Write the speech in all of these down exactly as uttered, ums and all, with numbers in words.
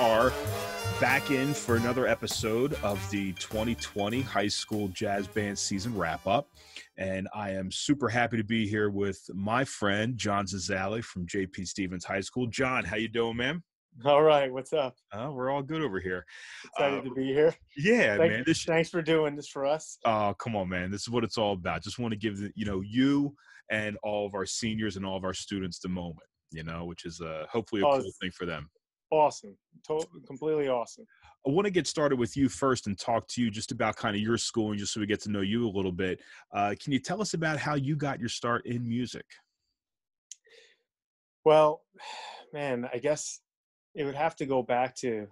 are back in for another episode of the twenty twenty high school jazz band season wrap up. And I am super happy to be here with my friend, John Zazali from J P Stevens High School. John, how you doing, man? All right. What's up? Uh, we're all good over here. Excited Uh, to be here. yeah, Thank, man. This, thanks for doing this for us. oh, come on, man. This is what it's all about. Just want to give, the, you know, you and all of our seniors and all of our students the moment, you know, which is uh, hopefully a Oh, cool thing for them. Awesome. To- completely awesome. I want to get started with you first and talk to you just about kind of your schooling, just so we get to know you a little bit. Uh, can you tell us about how you got your start in music? Well, man, I guess it would have to go back to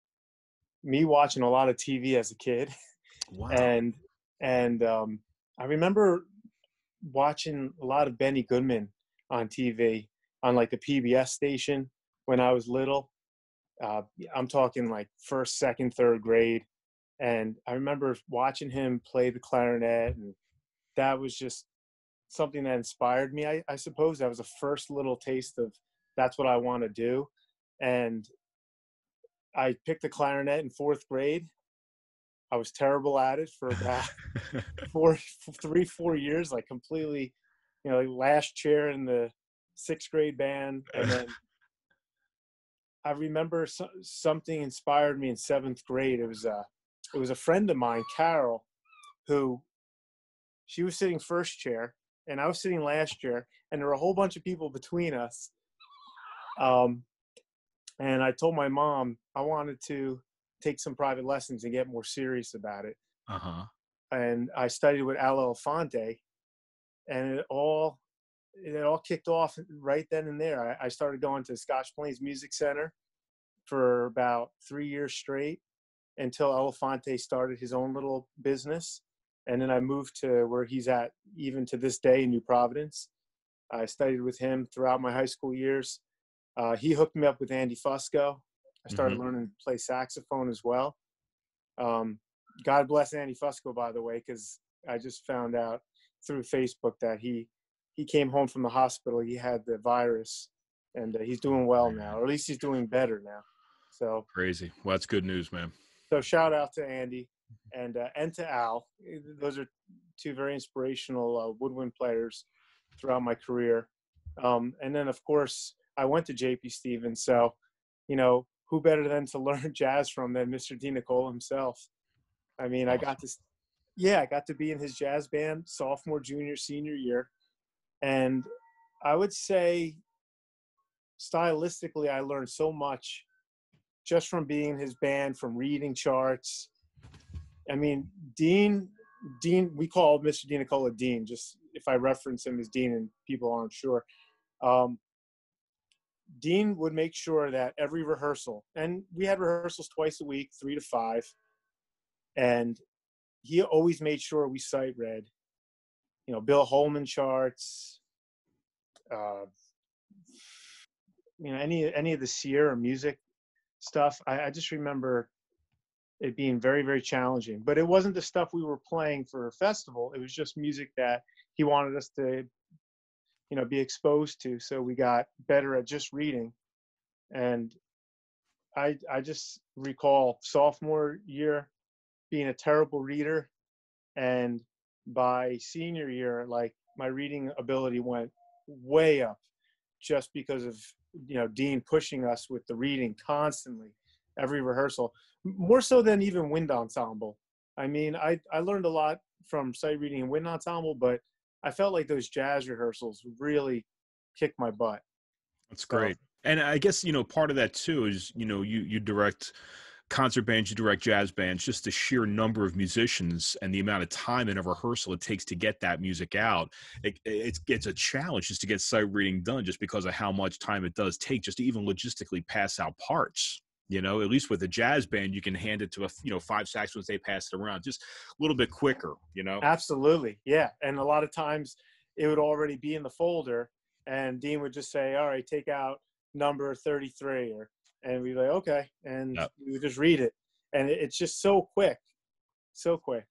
me watching a lot of T V as a kid. Wow. And, and um, I remember watching a lot of Benny Goodman on T V on like the P B S station when I was little. Uh, I'm talking like first, second, third grade. And I remember watching him play the clarinet, and that was just something that inspired me. I, I suppose that was the first little taste of that's what I want to do. And I picked the clarinet in fourth grade. I was terrible at it for about four, three, four years, like completely, you know, like last chair in the sixth grade band. And then I remember so, something inspired me in seventh grade. It was a, it was a friend of mine, Carol, who she was sitting first chair and I was sitting last chair, and there were a whole bunch of people between us. Um, and I told my mom I wanted to take some private lessons and get more serious about it. Uh-huh. And I studied with Al Elefante, and it all, it all kicked off right then and there. I, I started going to Scotch Plains Music Center for about three years straight until Elefante started his own little business. And then I moved to where he's at even to this day in New Providence. I studied with him throughout my high school years. Uh, he hooked me up with Andy Fusco. I started mm-hmm. learning to play saxophone as well. Um, God bless Andy Fusco, by the way, because I just found out through Facebook that he he came home from the hospital. He had the virus, and uh, he's doing well now, or at least he's doing better now. So crazy. Well, that's good news, man. So shout out to Andy and uh, and to Al. Those are two very inspirational uh, woodwind players throughout my career. Um, and then, of course, I went to J P Stevens. So, you know, who better than to learn jazz from than Mister D. Nicole himself? I mean, awesome. I got to, yeah, I got to be in his jazz band sophomore, junior, senior year. And I would say stylistically, I learned so much just from being in his band, from reading charts. I mean, Dean, Dean, we call Mister D. Nicola Dean, just if I reference him as Dean and people aren't sure. Um, Dean would make sure that every rehearsal, and we had rehearsals twice a week, three to five, and he always made sure we sight read, you know, Bill Holman charts, uh, you know, any any of the Sierra music stuff. I, I just remember it being very, very challenging. But it wasn't the stuff we were playing for a festival. It was just music that he wanted us to, you know, be exposed to. So we got better at just reading. And I I just recall sophomore year being a terrible reader. And by senior year, like my reading ability went way up just because of, you know, Dean pushing us with the reading constantly, every rehearsal, more so than even wind ensemble. I mean, I, I learned a lot from sight reading and wind ensemble, but I felt like those jazz rehearsals really kicked my butt. That's great. So, and I guess, you know, part of that too is, you know, you, you direct concert bands, you direct jazz bands, just the sheer number of musicians and the amount of time in a rehearsal it takes to get that music out. It, it's, it's a challenge just to get sight reading done just because of how much time it does take just to even logistically pass out parts. You know, at least with a jazz band, you can hand it to a, you know, five saxophones, they pass it around just a little bit quicker, you know? Absolutely. Yeah. And a lot of times it would already be in the folder and Dean would just say, all right, take out number thirty-three, or, and we'd be like, okay. And yep. we would just read it. And it, it's just so quick, so quick.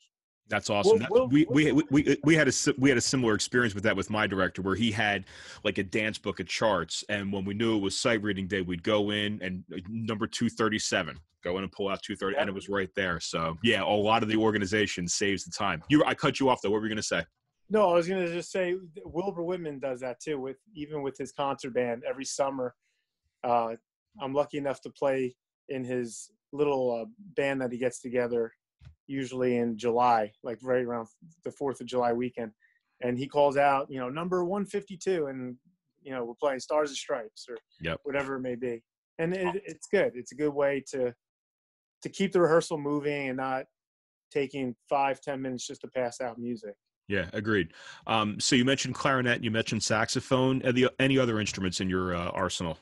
That's awesome. We'll, That's we'll, we we'll, we we we had a si- we had a similar experience with that with my director, where he had like a dance book of charts, and when we knew it was sight reading day, we'd go in and uh, number two thirty seven, go in and pull out two thirty, and yep. it was right there. So yeah, a lot of the organization saves the time. You, I cut you off though. What were you gonna say? No, I was going to just say Wilbur Whitman does that too, with even with his concert band every summer. Uh, I'm lucky enough to play in his little uh, band that he gets together usually in July, like right around the fourth of July weekend. And he calls out, you know, number one fifty-two, and, you know, we're playing Stars and Stripes or Yep. whatever it may be. And it, it's good. It's a good way to, to keep the rehearsal moving and not taking five, ten minutes just to pass out music. Yeah, agreed. Um, so you mentioned clarinet, you mentioned saxophone. Are the, any other instruments in your uh, arsenal?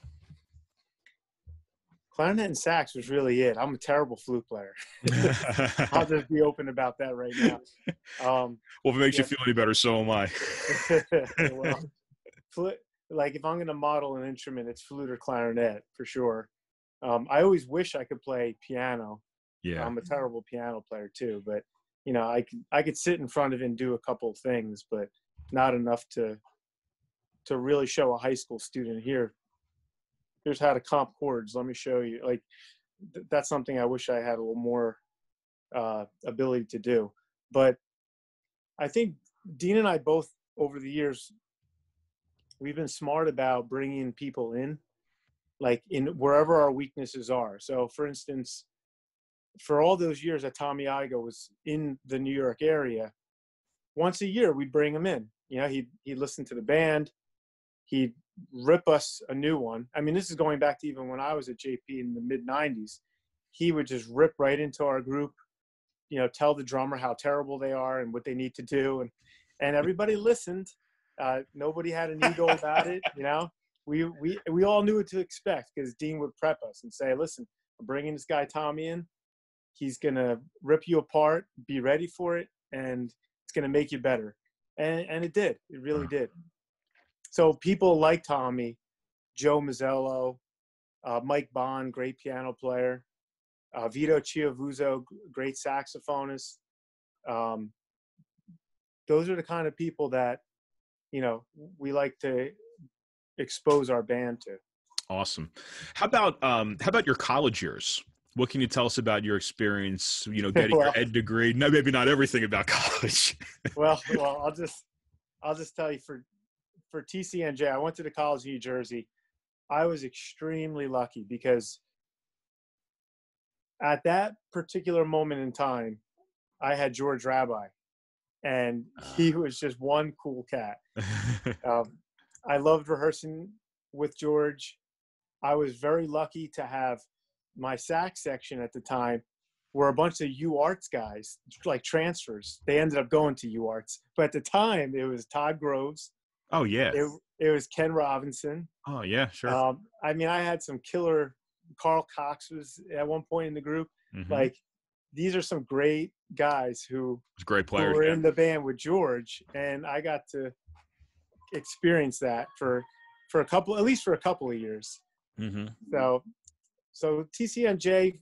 Clarinet and sax was really it. I'm a terrible flute player. I'll just be open about that right now. Um, Well, if it makes yeah. you feel any better, so am I. Well, flute, like if I'm going to model an instrument, it's flute or clarinet for sure. Um, I always wish I could play piano. Yeah. I'm a terrible piano player too, but you know, I could I could sit in front of it and do a couple of things, but not enough to to really show a high school student, here, here's how to comp chords. Let me show you. Like th- that's something I wish I had a little more uh, ability to do. But I think Dean and I both over the years, we've been smart about bringing people in, like in wherever our weaknesses are. So for instance, for all those years that Tommy Igo was in the New York area, once a year we'd bring him in. You know, he'd, he'd listen to the band. He'd rip us a new one. I mean, this is going back to even when I was at J P in the mid nineties. He would just rip right into our group, you know, tell the drummer how terrible they are and what they need to do. And, and everybody listened. Uh, nobody had an ego about it. You know, we, we, we all knew what to expect because Dean would prep us and say, listen, I'm bringing this guy Tommy in. He's going to rip you apart, be ready for it, and it's going to make you better. And, and it did. It really did. So people like Tommy, Joe Mazzello, uh, Mike Bond, great piano player, uh, Vito Chiavuzzo, great saxophonist. Um, those are the kind of people that, you know, we like to expose our band to. Awesome. How about um, how about your college years? What can you tell us about your experience, you know, getting well, your ed degree? No, maybe not everything about college. well, well, I'll just, I'll just tell you for, for T C N J, I went to the college in New Jersey. I was extremely lucky because at that particular moment in time, I had George Rabbi, and he was just one cool cat. Um, I loved rehearsing with George. I was very lucky to have my sax section at the time were a bunch of U Arts guys, like transfers. They ended up going to U Arts. But at the time, it was Todd Groves. Oh, yeah. It, it was Ken Robinson. Oh, yeah, sure. Um, I mean, I had some killer – Carl Cox was at one point in the group. Mm-hmm. Like, these are some great guys who, great players, who were yeah. in the band with George. And I got to experience that for, for a couple – at least for a couple of years. Mm-hmm. So – So T C N J,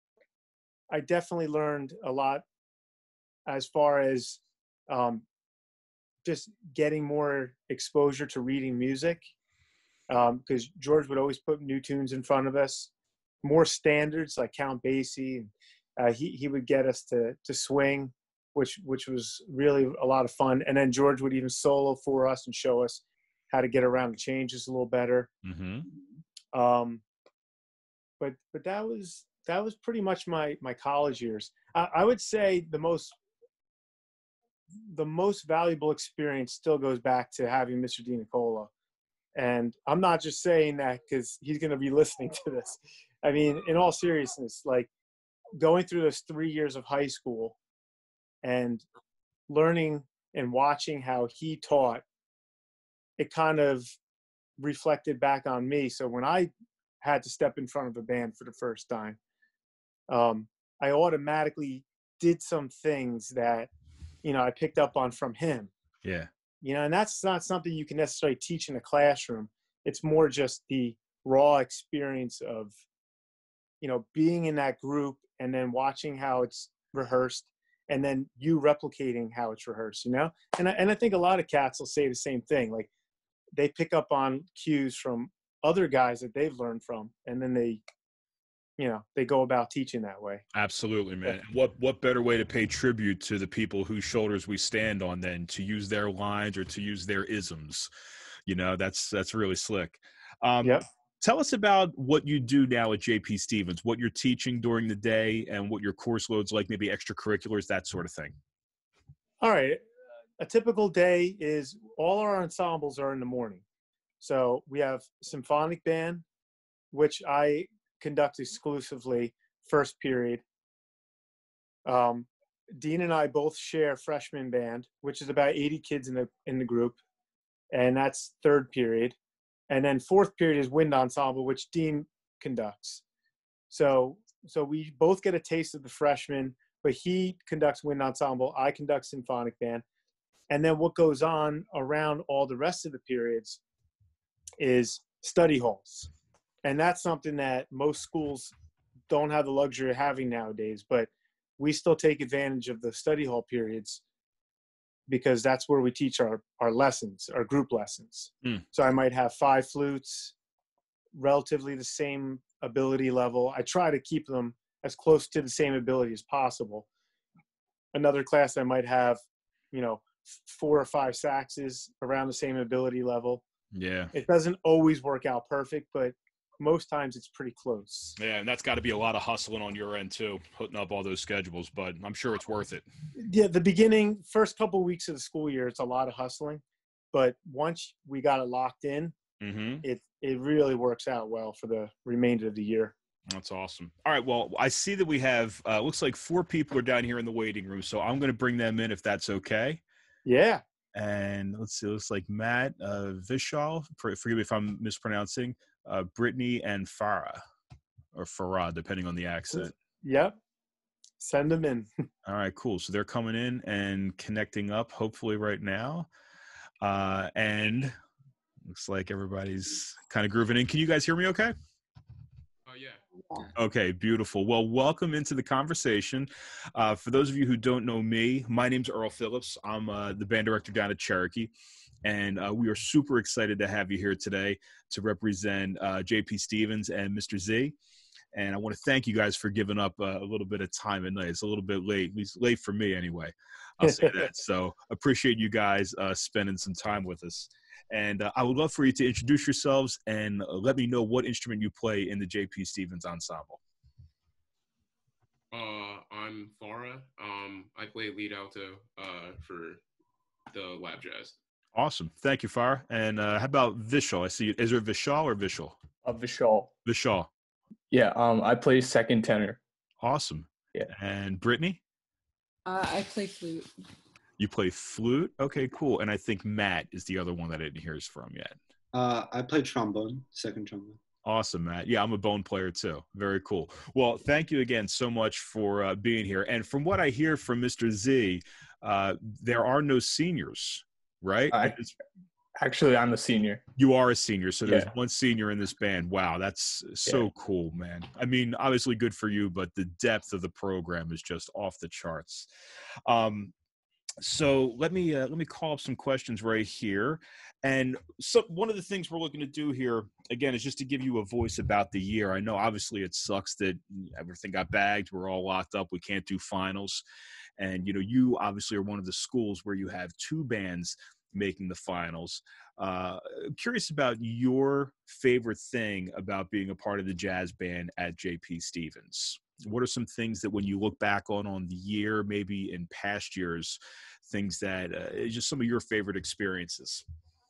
I definitely learned a lot as far as um, just getting more exposure to reading music, because um, George would always put new tunes in front of us, more standards like Count Basie. Uh, he he would get us to to swing, which which was really a lot of fun. And then George would even solo for us and show us how to get around the changes a little better. Mm-hmm. Um, But but that was that was pretty much my my college years. I, I would say the most the most valuable experience still goes back to having Mister DiNicola. And I'm not just saying that because he's going to be listening to this. I mean, in all seriousness, like going through those three years of high school and learning and watching how he taught, it kind of reflected back on me. So when I had to step in front of a band for the first time, um, I automatically did some things that, you know, I picked up on from him. Yeah. You know, and that's not something you can necessarily teach in a classroom. It's more just the raw experience of, you know, being in that group and then watching how it's rehearsed and then you replicating how it's rehearsed, you know? And I, and I think a lot of cats will say the same thing. Like they pick up on cues from other guys that they've learned from, and then they, you know, they go about teaching that way. Absolutely, man. What what better way to pay tribute to the people whose shoulders we stand on than to use their lines or to use their isms? You know, that's that's really slick. Um, Yep. Tell us about what you do now at J P Stevens, what you're teaching during the day, and what your course load's like, maybe extracurriculars, that sort of thing. All right. A typical day is all our ensembles are in the morning. So we have symphonic band, which I conduct exclusively first period. Um, Dean and I both share freshman band, which is about eighty kids in the in the group, and that's third period. And then fourth period is wind ensemble, which Dean conducts. So so we both get a taste of the freshman, but he conducts wind ensemble, I conduct symphonic band. And then what goes on around all the rest of the periods is study halls. And that's something that most schools don't have the luxury of having nowadays, but we still take advantage of the study hall periods because that's where we teach our, our lessons, our group lessons. Mm. So I might have five flutes, relatively the same ability level. I try to keep them as close to the same ability as possible. Another class I might have, you know, four or five saxes around the same ability level. Yeah. It doesn't always work out perfect, but most times it's pretty close. Yeah, and that's got to be a lot of hustling on your end too, putting up all those schedules, but I'm sure it's worth it. Yeah, the beginning, first couple of weeks of the school year, it's a lot of hustling, but once we got it locked in, mm-hmm. it it really works out well for the remainder of the year. That's awesome. All right, well, I see that we have, uh, looks like four people are down here in the waiting room, so I'm going to bring them in if that's okay. Yeah. And let's see, it looks like Matt, uh, Vishal, forgive me if I'm mispronouncing, uh, Brittany, and Farah, or Farah, depending on the accent. Yep. Send them in. All right, cool. So they're coming in and connecting up, hopefully right now. Uh, and looks like everybody's kind of grooving in. Can you guys hear me okay? Oh, yeah. Okay, beautiful. Well, welcome into the conversation. Uh, for those of you who don't know me, my name's Earl Phillips. I'm uh, the band director down at Cherokee, and uh, we are super excited to have you here today to represent uh, J P Stevens and Mister Z. And I want to thank you guys for giving up uh, a little bit of time at night. It's a little bit late, at least late for me anyway. I'll say that. So appreciate you guys uh, spending some time with us. And uh, I would love for you to introduce yourselves and uh, let me know what instrument you play in the J P Stevens ensemble. Uh, I'm Farah. Um, I play lead alto uh, for the lab jazz. Awesome. Thank you, Farah. And uh, how about Vishal? I see you. Is there Vishal or Vishal? Uh, Vishal. Vishal. Yeah, um, I play second tenor. Awesome. Yeah. And Brittany? Uh, I play flute. You play flute? Okay, cool. And I think Matt is the other one that I didn't hear from yet. Uh, I play trombone, second trombone. Awesome, Matt. Yeah, I'm a bone player too. Very cool. Well, thank you again so much for uh, being here. And from what I hear from Mister Z, uh, there are no seniors, right? I, actually, I'm a senior. You are a senior, so there's yeah. one senior in this band. Wow, that's so yeah. cool, man. I mean, obviously good for you, but the depth of the program is just off the charts. Um, So let me uh, let me call up some questions right here. And so one of the things we're looking to do here, again, is just to give you a voice about the year. I know obviously it sucks that everything got bagged. We're all locked up. We can't do finals. And, you know, you obviously are one of the schools where you have two bands making the finals. Uh, I'm curious about your favorite thing about being a part of the jazz band at J P Stevens. What are some things that when you look back on on the year, maybe in past years, things that uh, just some of your favorite experiences?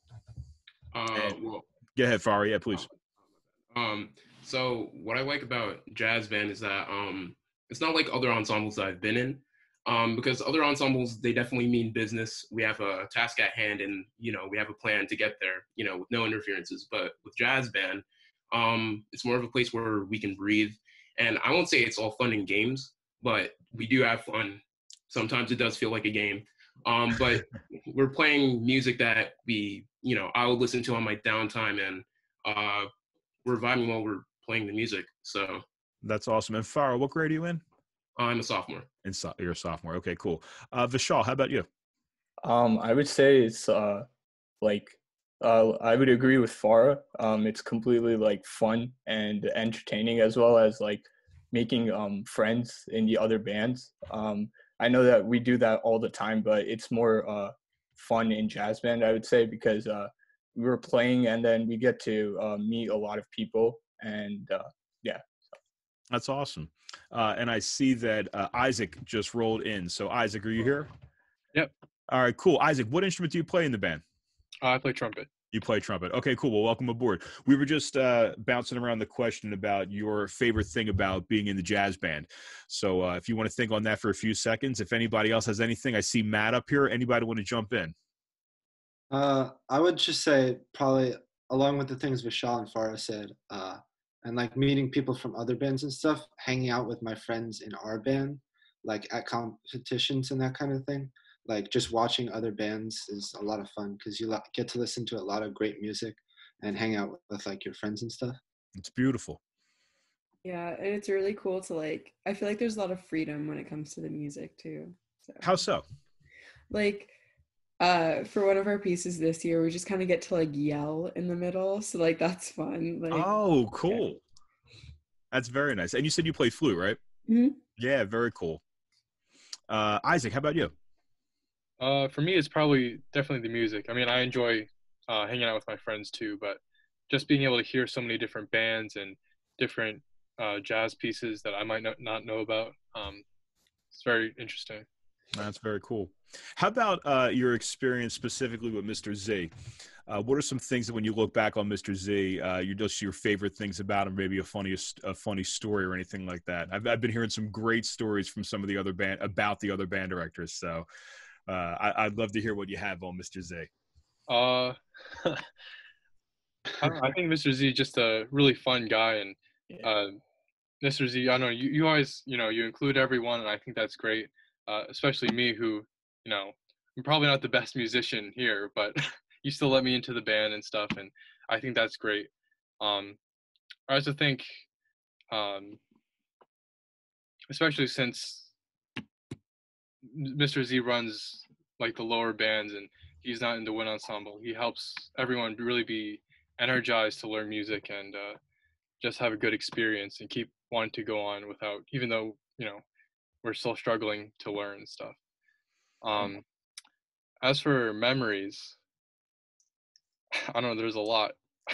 Uh, well, go ahead, Farah. Yeah, please. Um, so what I like about jazz band is that um, it's not like other ensembles that I've been in, um, because other ensembles, they definitely mean business. We have a task at hand and, you know, we have a plan to get there, you know, with no interferences. But with jazz band, um, it's more of a place where we can breathe. And I won't say it's all fun and games, but we do have fun. Sometimes it does feel like a game. Um, but we're playing music that we, you know, I would listen to on my downtime, and uh, we're vibing while we're playing the music. So that's awesome. And Farah, what grade are you in? I'm a sophomore. And so, you're a sophomore. Okay, cool. Uh, Vishal, how about you? Um, I would say it's uh like uh I would agree with Farah. Um, it's completely like fun and entertaining as well as like making um friends in the other bands. Um, I know that we do that all the time, but it's more uh fun in jazz band, I would say, because uh we were playing and then we get to uh, meet a lot of people and uh yeah. That's awesome. Uh, and I see that uh, Isaac just rolled in. So, Isaac, are you here? Yep. All right, cool. Isaac, what instrument do you play in the band? Uh, I play trumpet. You play trumpet. Okay, cool. Well, welcome aboard. We were just uh, bouncing around the question about your favorite thing about being in the jazz band. So uh, if you want to think on that for a few seconds, if anybody else has anything, I see Matt up here. Anybody want to jump in? Uh, I would just say probably along with the things Vishal and Farah said, uh, and like meeting people from other bands and stuff, hanging out with my friends in our band, like at competitions and that kind of thing. Like just watching other bands is a lot of fun because you lo- get to listen to a lot of great music and hang out with, with like your friends and stuff. It's beautiful. Yeah, and it's really cool to like, I feel like there's a lot of freedom when it comes to the music too. So How so? like uh for one of our pieces this year, we just kind of get to like yell in the middle. So like that's fun. Like Oh, cool. That's very nice. And you said you play flute, right? Mhm. Yeah, very cool. Uh, Isaac, how about you? Uh, for me, it's probably definitely the music. I mean, I enjoy uh, hanging out with my friends too, but just being able to hear so many different bands and different uh, jazz pieces that I might not, not know about, um, it's very interesting. That's very cool. How about uh, your experience specifically with Mister Z? Uh, what are some things that when you look back on Mister Z, uh, you just your favorite things about him, maybe a funny a funny story or anything like that? I've I've been hearing some great stories from some of the other band about the other band directors, so uh, I, I'd love to hear what you have on Mister Z. Uh, I, don't know, I think Mister Z is just a really fun guy, and uh, Mister Z, I don't know, you, you always, you know, you include everyone, and I think that's great, uh, especially me who, you know, I'm probably not the best musician here, but you still let me into the band and stuff, and I think that's great. Um, I also think, um, especially since Mister Z runs like the lower bands and he's not in the wind ensemble, he helps everyone really be energized to learn music and uh, just have a good experience and keep wanting to go on without, even though, you know, we're still struggling to learn and stuff. Um, as for memories, I don't know, there's a lot.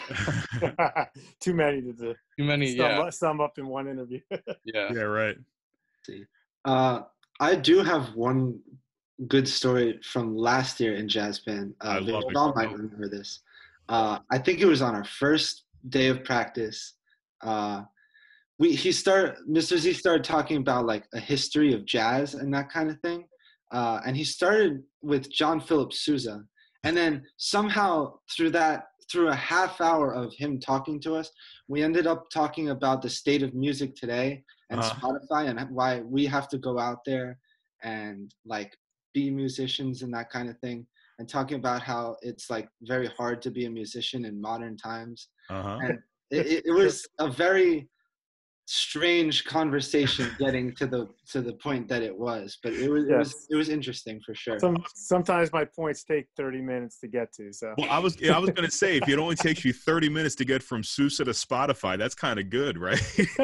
Too many to do. Too many, sum, yeah. up, sum up in one interview. Yeah. Yeah, right. See. Uh, I do have one good story from last year in jazz band. Uh, I love it. Vishal might remember this. Uh, I think it was on our first day of practice. Uh, we he started Mister Z started talking about like a history of jazz and that kind of thing. Uh, and he started with John Philip Sousa, and then somehow through that through a half hour of him talking to us, we ended up talking about the state of music today and Uh-huh. Spotify and why we have to go out there and like be musicians and that kind of thing, and talking about how it's like very hard to be a musician in modern times. Uh-huh. And it, it, it was a very strange conversation getting to the to the point that it was, but it was it was Yes. it was interesting for sure. Some sometimes my points take thirty minutes to get to. So Well, I was yeah, I was gonna say if it only takes you thirty minutes to get from Sousa to Spotify, that's kind of good, right?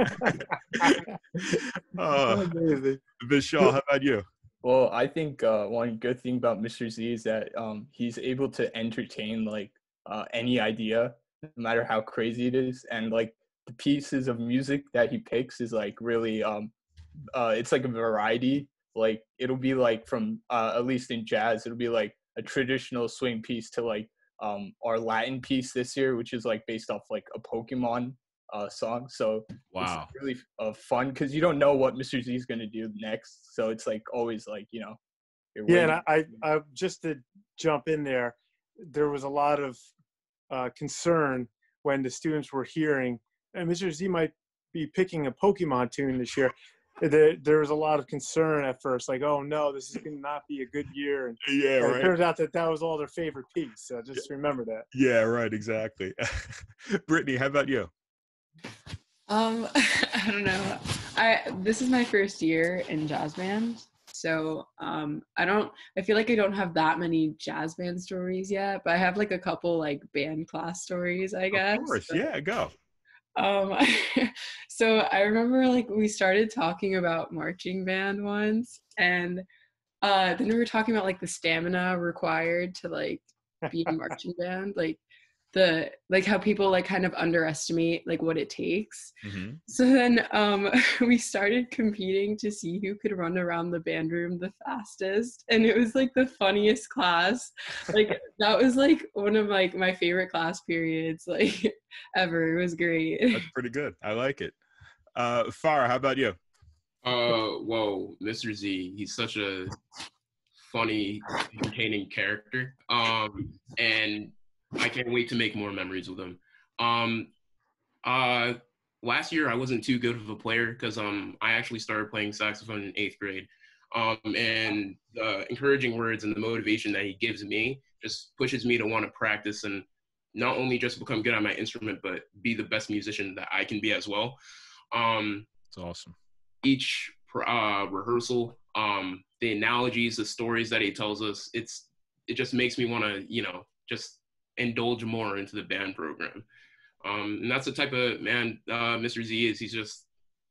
uh, Vishal, how about you? Well, I think uh, one good thing about Mister Z is that um, he's able to entertain like uh, any idea, no matter how crazy it is, and like the pieces of music that he picks is like really, um, uh, it's like a variety. Like it'll be like from uh, at least in jazz, it'll be like a traditional swing piece to like um, our Latin piece this year, which is like based off like a Pokemon uh, song. So Wow. it's really uh, fun because you don't know what Mister Z is going to do next. So it's like always like, you know, you're yeah, and waiting. I, I just to jump in there, there was a lot of uh, concern when the students were hearing, and Mister Z might be picking a Pokemon tune this year. There, there was a lot of concern at first, like, oh no, this is going to not be a good year. And, Yeah, and right. it turns out that that was all their favorite piece. So just remember that. Yeah, right, exactly. Brittany, how about you? Um, I don't know. I this is my first year in jazz band, so um, I don't. I feel like I don't have that many jazz band stories yet, but I have like a couple like band class stories, I Of guess. course, But, yeah, go. um, so I remember like we started talking about marching band once, and uh, then we were talking about like the stamina required to like be in marching band, like the like how people like kind of underestimate like what it takes. Hmm. So then um we started competing to see who could run around the band room the fastest, and it was like the funniest class. Like that was like one of like my favorite class periods like ever. It was great. That's pretty good. I like it. Uh, Farah, how about you? Uh, whoa, mister Z, he's such a funny, entertaining character. Um, and I can't wait to make more memories with him. Um, uh, Last year I wasn't too good of a player because um I actually started playing saxophone in eighth grade. Um, and the encouraging words and the motivation that he gives me just pushes me to want to practice and not only just become good at my instrument, but be the best musician that I can be as well. Um, It's awesome. each uh, rehearsal, um, the analogies, the stories that he tells us, it's it just makes me want to, you know, just indulge more into the band program. Um, and that's the type of man uh, mister Z is. He's just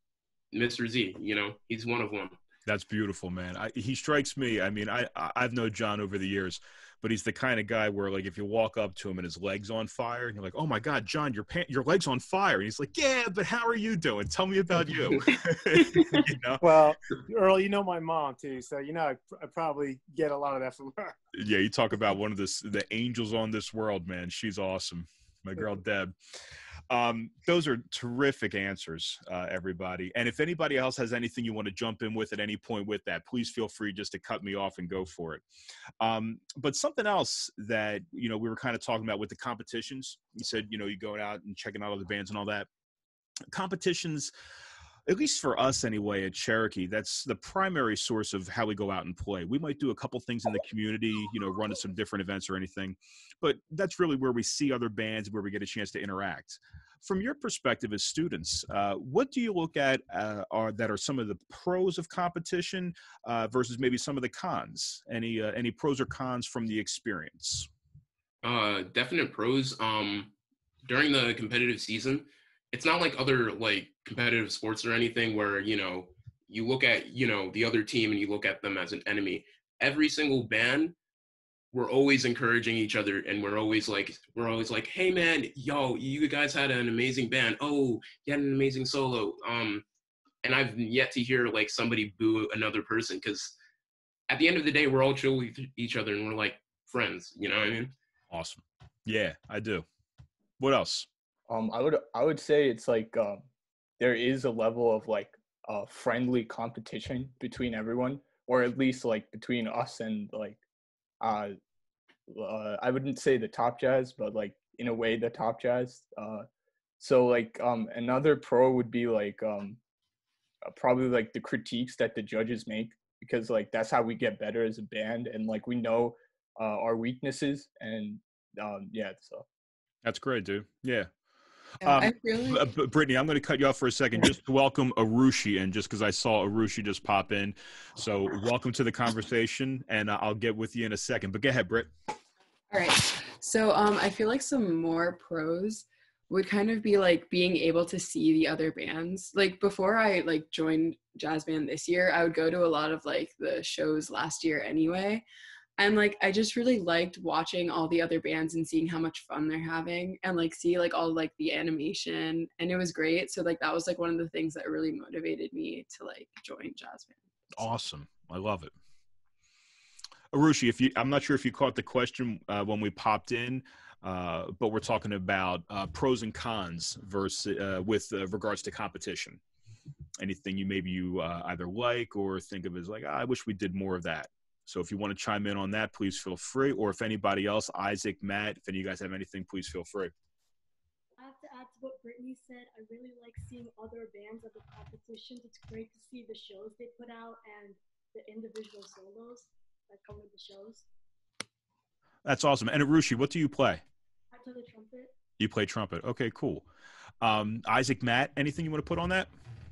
mister Z. You know, he's one of one. That's beautiful, man. I, he strikes me. I mean, I I- I've known John over the years, but he's the kind of guy where, like, if you walk up to him and his leg's on fire, and you're like, "Oh my God, John, your pant, your leg's on fire," and he's like, "Yeah, but how are you doing? Tell me about you." You know? Well, Earl, you know my mom too, so you know I, I probably get a lot of that from her. Yeah, you talk about one of the the angels on this world, man. She's awesome. My girl Deb. Um, those are terrific answers, uh, everybody. And if anybody else has anything you want to jump in with at any point with that, please feel free just to cut me off and go for it. Um, but something else that, you know, we were kind of talking about with the competitions, you said, you know, you going out and checking out other bands and all that. Competitions, at least for us anyway at Cherokee, that's the primary source of how we go out and play. We might do a couple things in the community, you know, run to some different events or anything, but that's really where we see other bands, where we get a chance to interact. From your perspective as students, uh, what do you look at uh, are that are some of the pros of competition uh, versus maybe some of the cons? Any uh, any pros or cons from the experience? Uh, definite pros. Um, during the competitive season, it's not like other like competitive sports or anything where, you know, you look at, you know, the other team and you look at them as an enemy. Every single band, we're always encouraging each other, and we're always like we're always like, hey man, yo, you guys had an amazing band. Oh, you had an amazing solo. Um, and I've yet to hear like somebody boo another person, because at the end of the day, we're all chill with each other and we're like friends. You know what I mean? Awesome. Yeah, I do. What else? Um, I would I would say it's like um, there is a level of like uh, friendly competition between everyone, or at least like between us and like uh, uh, I wouldn't say the top jazz, but like in a way the top jazz. Uh, so like um, another pro would be like um, uh, probably like the critiques that the judges make, because like that's how we get better as a band, and like we know uh, our weaknesses, and um, yeah, so That's great, dude. Yeah. Yeah, Um, I feel B- like B- Brittany, I'm going to cut you off for a second just to welcome Arushi in, just because I saw Arushi just pop in. So welcome to the conversation, and uh, I'll get with you in a second. But go ahead, Britt. all right. So um I feel like some more pros would kind of be like being able to see the other bands. Like before I like joined jazz band this year, I would go to a lot of like the shows last year anyway. And like I just really liked watching all the other bands and seeing how much fun they're having, and like see like all like the animation, and it was great. So like that was like one of the things that really motivated me to like join jazz band. So. Awesome. I love it. Arushi, if you, I'm not sure if you caught the question uh, when we popped in, uh, but we're talking about uh, pros and cons versus uh, with uh, regards to competition. Anything you maybe you uh, either like or think of as like, ah, I wish we did more of that. So if you want to chime in on that, please feel free. Or if anybody else, Isaac, Matt, if any of you guys have anything, please feel free. I have to add to what Brittany said. I really like seeing other bands at the competitions. It's great to see the shows they put out and the individual solos that come with the shows. That's awesome. And Arushi, what do you play? I play the trumpet. You play trumpet. Okay, cool. Um, Isaac, Matt, anything you want to put on that?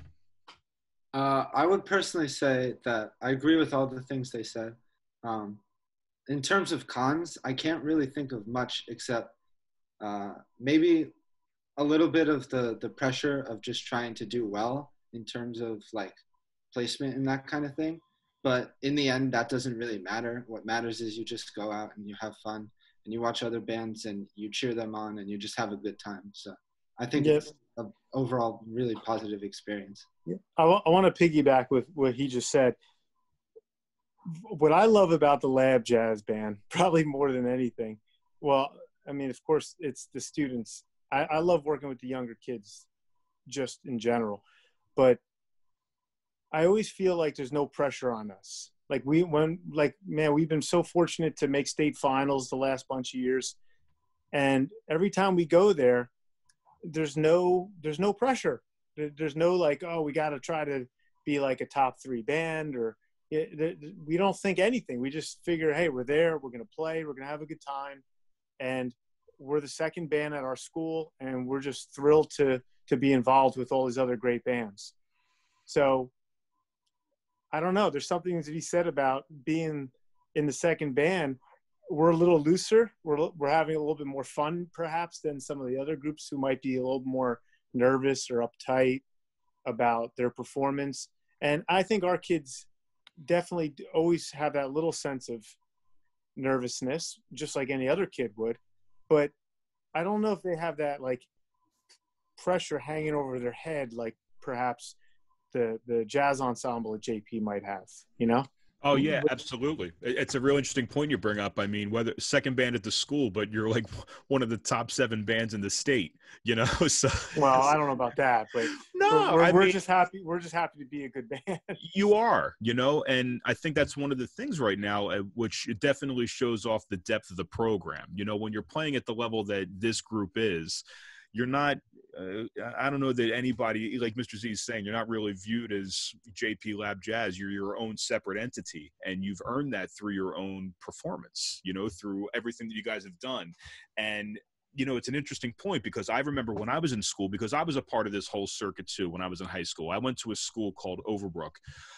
Uh, I would personally say that I agree with all the things they said. Um, in terms of cons, I can't really think of much except uh, maybe a little bit of the the pressure of just trying to do well in terms of like placement and that kind of thing. But in the end, that doesn't really matter. What matters is you just go out and you have fun and you watch other bands and you cheer them on and you just have a good time. So I think Yep. it's an overall really positive experience. Yeah. I, w- I want to piggyback with what he just said. What I love about the Lab Jazz Band, probably more than anything, well, I mean, of course, it's the students. I, I love working with the younger kids just in general. But I always feel like there's no pressure on us. Like we, when, like, man, we've been so fortunate to make state finals the last bunch of years. And every time we go there, there's no, there's no pressure. There, there's no like, oh, we got to try to be like a top three band or it, we don't think anything. We just figure, hey, we're there, we're going to play, we're going to have a good time. And we're the second band at our school. And we're just thrilled to, to be involved with all these other great bands. So I don't know. There's something to be said about being in the second band. We're a little looser. We're we're having a little bit more fun, perhaps, than some of the other groups who might be a little more nervous or uptight about their performance. And I think our kids definitely always have that little sense of nervousness, just like any other kid would. But I don't know if they have that like pressure hanging over their head, like perhaps the the jazz ensemble at J P might have, you know? Oh yeah, absolutely. It's a real interesting point you bring up. I mean, whether second band at the school, but you're like one of the top seven bands in the state, you know? So well, I don't know about that, but no, we're we're, I we're mean, just happy. We're just happy to be a good band. you are, you know, and I think that's one of the things right now, uh, which it definitely shows off the depth of the program. You know, when you're playing at the level that this group is, you're not, uh, I don't know that anybody, like Mister Z is saying, you're not really viewed as J P Lab Jazz. You're your own separate entity, and you've earned that through your own performance, you know, through everything that you guys have done. And, you know, it's an interesting point because I remember when I was in school, because I was a part of this whole circuit too when I was in high school. I went to a school called Overbrook.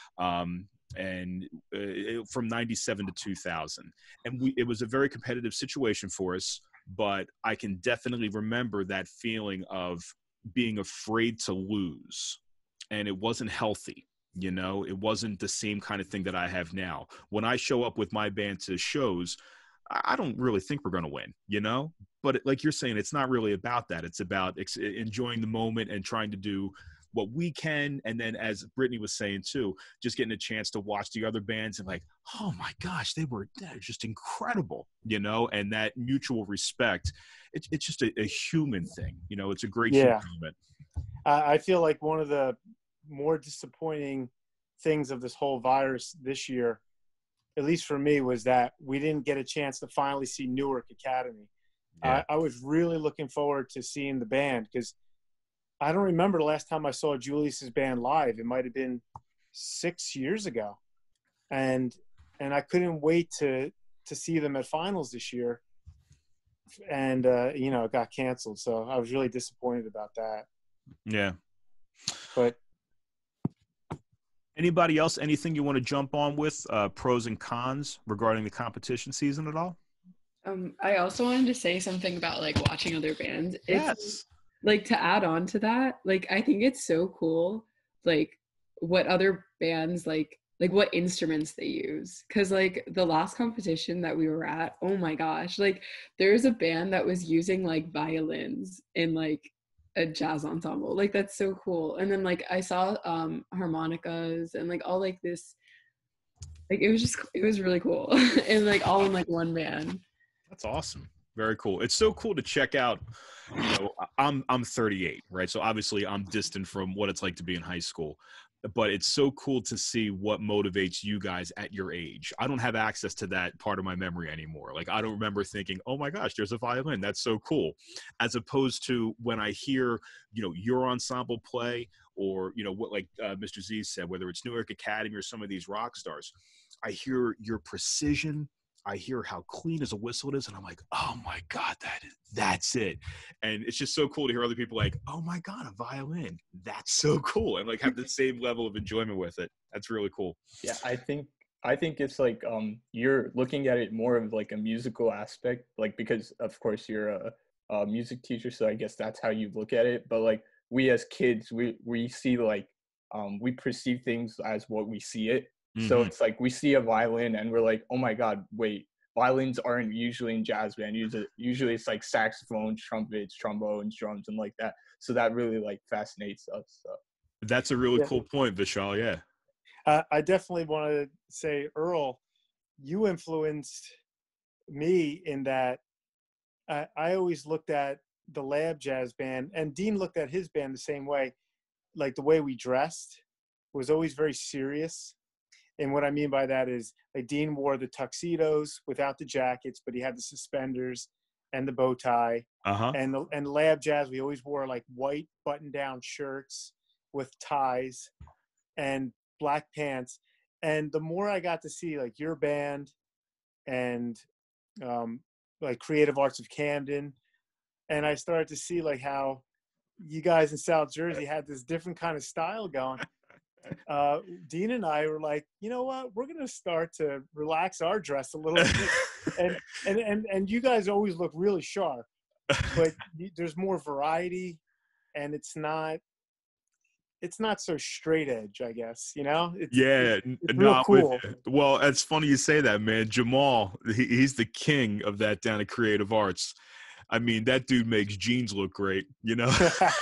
Um, and uh, from ninety-seven to two thousand. And we, it was a very competitive situation for us. But I can definitely remember that feeling of being afraid to lose. And it wasn't healthy, you know, it wasn't the same kind of thing that I have now. When I show up with my band to shows, I don't really think we're going to win, you know, but like you're saying, it's not really about that. It's about ex- enjoying the moment and trying to do what we can. And then as Brittany was saying too, just getting a chance to watch the other bands and like, oh my gosh, they were they're just incredible, you know, and that mutual respect. It, it's just a, a human thing, you know, it's a great Yeah. human moment. I I feel like one of the more disappointing things of this whole virus this year, at least for me, was that we didn't get a chance to finally see Newark Academy. Yeah. I, I was really looking forward to seeing the band because I don't remember the last time I saw Julius's band live. It might have been six years ago, and and I couldn't wait to to see them at finals this year. And uh, you know, it got canceled, so I was really disappointed about that. Yeah. But anybody else, anything you want to jump on with, uh, pros and cons regarding the competition season at all? Um, I also wanted to say something about like watching other bands. It's Yes. like to add on to that, like I think it's so cool, like what other bands like like what instruments they use. Cause like the last competition that we were at, oh my gosh, like there's a band that was using like violins in like a jazz ensemble. Like that's so cool. And then like I saw um harmonicas and like all like this, like it was just it was really cool. And like all in like one band. That's awesome. Very cool. It's so cool to check out, you know, I'm I'm thirty-eight, right? So obviously I'm distant from what it's like to be in high school. But it's so cool to see what motivates you guys at your age. I don't have access to that part of my memory anymore. Like I don't remember thinking, "Oh my gosh, there's a violin. That's so cool." As opposed to when I hear, you know, your ensemble play or, you know, what like uh, Mister Z said, whether it's Newark Academy or some of these rock stars, I hear your precision. I hear how clean as a whistle it is, and I'm like, oh my God, that is, that's it. And it's just so cool to hear other people like, oh my God, a violin. That's so cool. And like have the same level of enjoyment with it. That's really cool. Yeah, I think I think it's like um you're looking at it more of like a musical aspect, like because of course you're a, a music teacher, so I guess that's how you look at it. But like we as kids, we we see like um we perceive things as what we see it. So Mm-hmm. it's like we see a violin and we're like, oh my God, wait, violins aren't usually in jazz band. Usually, usually it's like saxophones, trumpets, trombones, drums, and like that. So that really like fascinates us. So. That's a really Yeah. cool point, Vishal. Yeah. Uh, I definitely want to say, Earl, you influenced me in that I, I always looked at the lab jazz band, and Dean looked at his band the same way. Like the way we dressed was always very serious. And what I mean by that is like Dean wore the tuxedos without the jackets, but he had the suspenders and the bow tie. Uh-huh. And the, and lab jazz, we always wore like white button-down shirts with ties and black pants. And the more I got to see like your band and um, like Creative Arts of Camden, and I started to see like how you guys in South Jersey had this different kind of style going. Uh, Dean and I were like, you know what, we're going to start to relax our dress a little bit. and, and, and, and you guys always look really sharp, but there's more variety, and it's not, it's not so straight edge, I guess, you know? It's, yeah, it's, it's no, real I'm cool. with you. Well, it's funny you say that, man. Jamal, he, he's the king of that down at Creative Arts. I mean, that dude makes jeans look great, you know?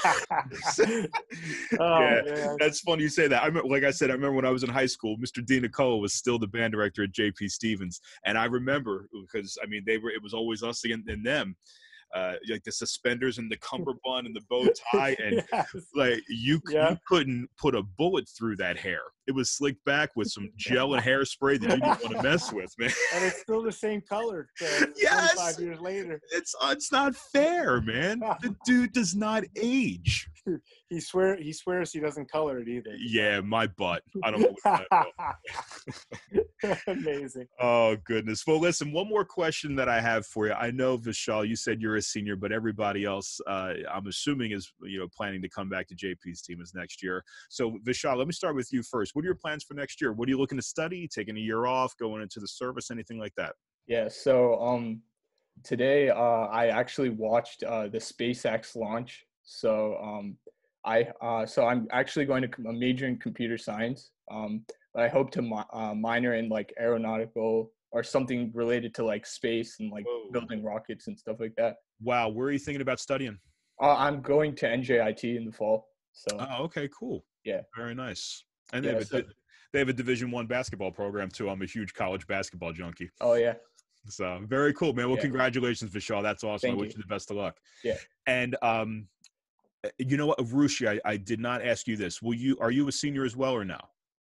oh, yeah, man. that's funny you say that. I remember, like I said, I remember when I was in high school, Mister Dean Nicole was still the band director at J P Stevens. And I remember, because, I mean, they were, it was always us and, and them. Uh, like the suspenders and the cummerbund and the bow tie, and yes. like you, yeah. you couldn't put a bullet through that hair. It was slicked back with some gel and hairspray that you didn't want to mess with, man. And it's still the same color uh, yes! twenty-five years later. It's it's not fair, man. The dude does not age. He swear he swears he doesn't color it either. Yeah, my butt. I don't know. Amazing. Oh goodness. Well, listen, one more question that I have for you. I know, Vishal, you said you're a senior, but everybody else, uh, I'm assuming, is you know planning to come back to J P's team as next year. So, Vishal, let me start with you first. What are your plans for next year? What are you looking to study? Taking a year off? Going into the service? Anything like that? Yeah. So, um, today uh, I actually watched uh, the SpaceX launch. So, um, I uh, so I'm actually going to major in computer science. Um, I hope to mi- uh, minor in like aeronautical or something related to like space and like Whoa. building rockets and stuff like that. Wow. Where are you thinking about studying? Uh, I'm going to N J I T in the fall. So. Oh, okay, cool. Yeah. Very nice. And yeah, they have so, a, they have a Division One basketball program too. I'm a huge college basketball junkie. Oh yeah. So very cool, man. Well, yeah. congratulations, Vishal. That's awesome. Thank I wish you. you the best of luck. Yeah. And um, you know what, Rushi, I, I did not ask you this. Will you? Are you a senior as well or no?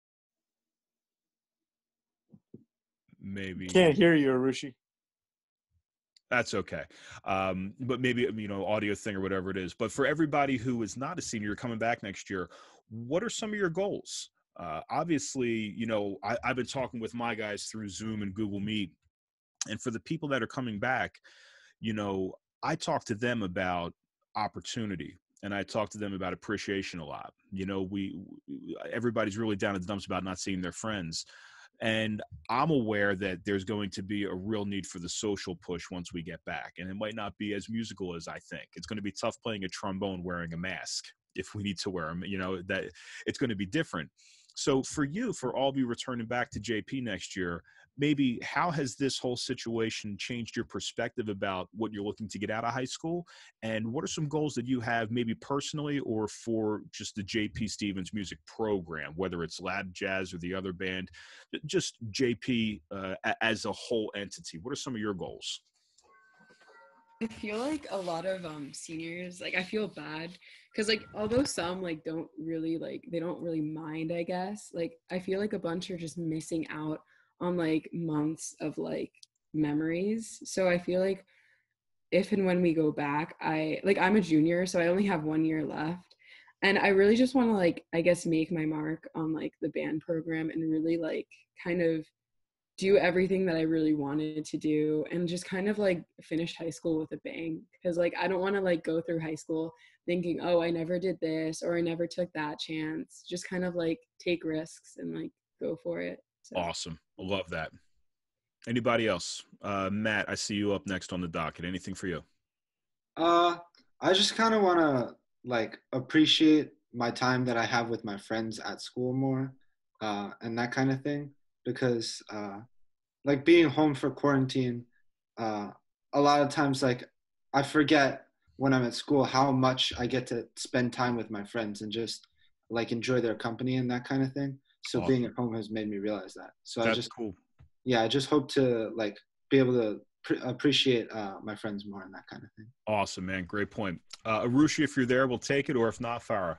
Maybe. Can't hear you, Arushi. That's okay. Um, but maybe, you know, audio thing or whatever it is. But for everybody who is not a senior coming back next year, what are some of your goals? Uh, obviously, you know, I, I've been talking with my guys through Zoom and Google Meet. And for the people that are coming back, you know, I talk to them about opportunity. And I talk to them about appreciation a lot. You know, we, everybody's really down in the dumps about not seeing their friends. And I'm aware that there's going to be a real need for the social push once we get back. And it might not be as musical as I think. It's going to be tough playing a trombone wearing a mask if we need to wear them. You know, that it's going to be different. So for you, for all of you returning back to J P next year, maybe how has this whole situation changed your perspective about what you're looking to get out of high school? And what are some goals that you have maybe personally or for just the J P Stevens music program, whether it's Lab Jazz or the other band, just J P uh, as a whole entity? What are some of your goals? I feel like a lot of um seniors, like I feel bad because like although some like don't really like they don't really mind, I guess, like I feel like a bunch are just missing out on like months of like memories. So I feel like if and when we go back, I like I'm a junior, so I only have one year left, and I really just want to like I guess make my mark on like the band program and really like kind of do everything that I really wanted to do and just kind of like finish high school with a bang. Because like I don't want to like go through high school thinking, oh, I never did this or I never took that chance. Just kind of like take risks and like go for it. So. Awesome. I love that. Anybody else? Uh, Matt, I see you up next on the docket. Anything for you? Uh, I just kind of want to like appreciate my time that I have with my friends at school more, uh, and that kind of thing, because uh, like being home for quarantine, uh, a lot of times like I forget when I'm at school how much I get to spend time with my friends and just like enjoy their company and that kind of thing. So Awesome. being at home has made me realize that. So That's I just cool. Yeah, I just hope to like be able to pre- appreciate uh, my friends more and that kind of thing. Awesome, man. Great point. Uh, Arushi, if you're there, we'll take it, or if not, Farah.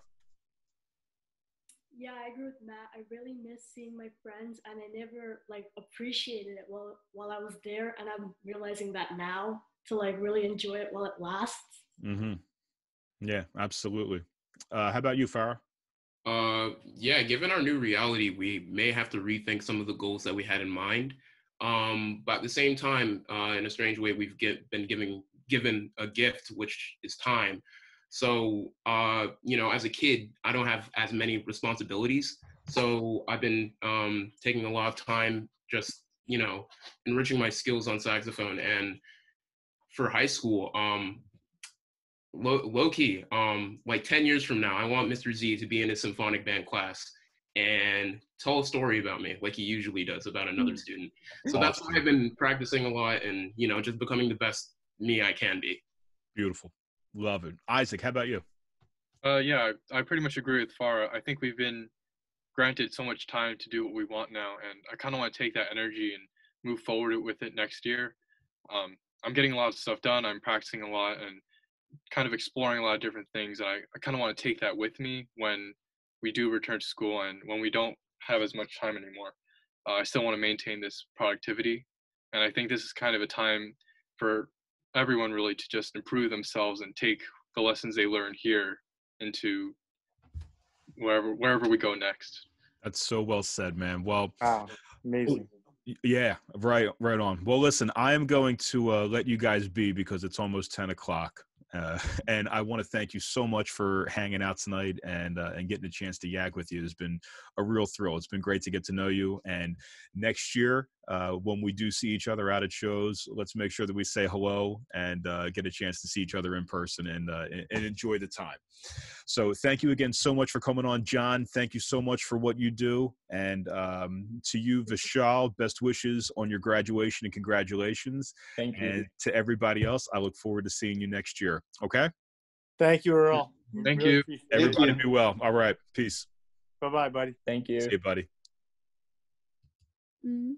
Yeah, I agree with Matt. I really miss seeing my friends, and I never like appreciated it while while I was there, and I'm realizing that now to like really enjoy it while it lasts. Mm-hmm. Yeah, absolutely. Uh, how about you, Farah? Uh, yeah, given our new reality, we may have to rethink some of the goals that we had in mind. Um, but at the same time, uh, in a strange way, we've get, been giving given a gift, which is time. So, uh, you know, as a kid, I don't have as many responsibilities. So I've been um, taking a lot of time just, you know, enriching my skills on saxophone. And for high school, um, low, low key, um, like ten years from now, I want Mister Z to be in a symphonic band class and tell a story about me like he usually does about another student. So that's why I've been practicing a lot and, you know, just becoming the best me I can be. Beautiful. Love it. Isaac, how about you? Uh, yeah, I, I pretty much agree with Farah. I think we've been granted so much time to do what we want now, and I kind of want to take that energy and move forward with it next year. Um, I'm getting a lot of stuff done. I'm practicing a lot and kind of exploring a lot of different things. And I, I kind of want to take that with me when we do return to school and when we don't have as much time anymore. Uh, I still want to maintain this productivity. And I think this is kind of a time for everyone really to just improve themselves and take the lessons they learned here into wherever wherever we go next. That's so well said, man. Well, wow, amazing. Yeah, right, right on. Well, listen, I am going to uh, let you guys be because it's almost ten o'clock. Uh, and I want to thank you so much for hanging out tonight and uh, and getting a chance to yak with you. It's been a real thrill. It's been great to get to know you. And next year, uh, when we do see each other out at shows, let's make sure that we say hello and uh, get a chance to see each other in person and, uh, and enjoy the time. So thank you again so much for coming on, John. Thank you so much for what you do. And um, to you, Vishal, best wishes on your graduation and congratulations. Thank you. And to everybody else, I look forward to seeing you next year. Okay? Thank you, Earl. Thank Really you. appreciate it. Thank Everybody you. be well. All right. Peace. Bye-bye, buddy. Thank you. See you, buddy. Mm-hmm.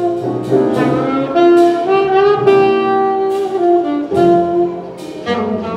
Thank you.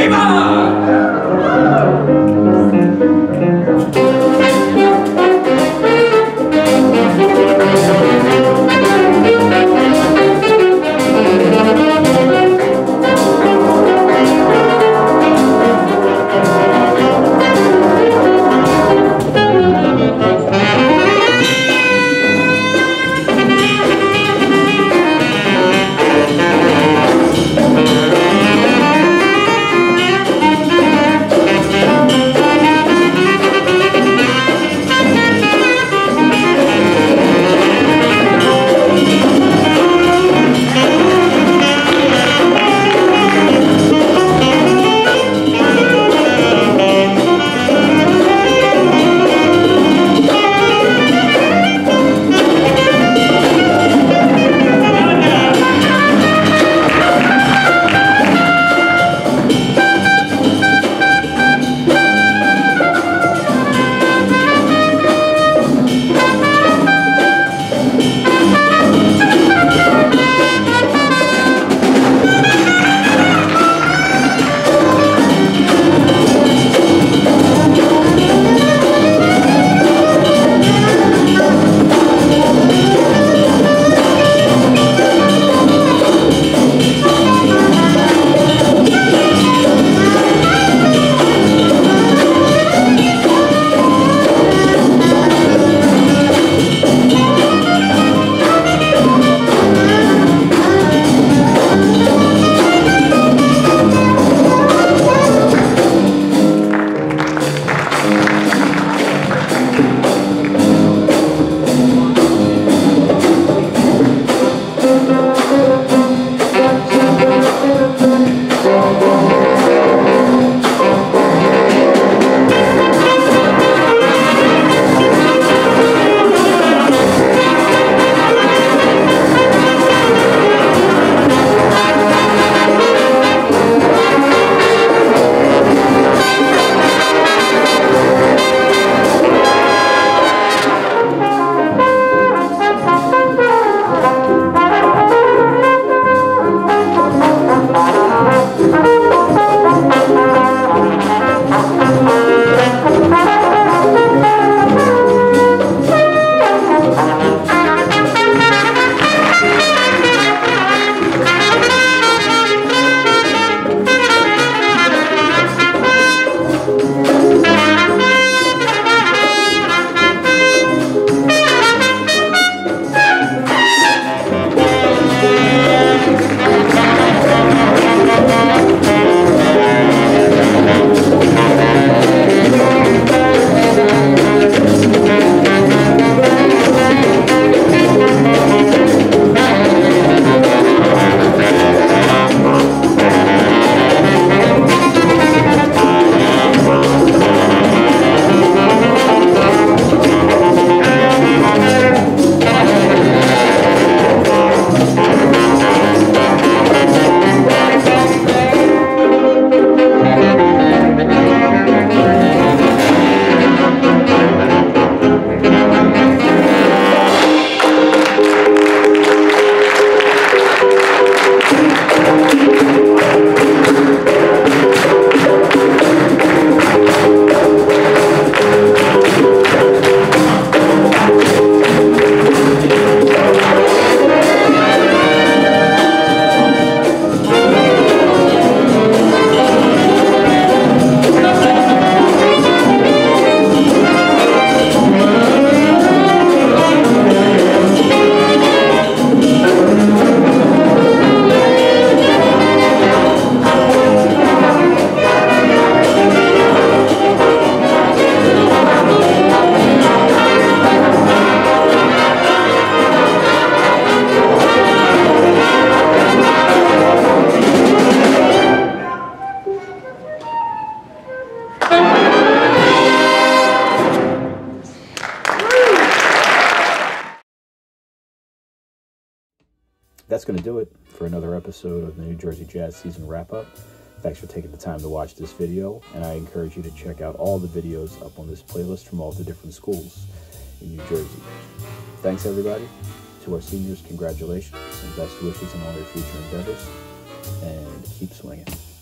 That's going to do it for another episode of the New Jersey Jazz Season Wrap-Up. Thanks for taking the time to watch this video, and I encourage you to check out all the videos up on this playlist from all the different schools in New Jersey. Thanks, everybody. To our seniors, congratulations and best wishes in all your future endeavors, and keep swinging.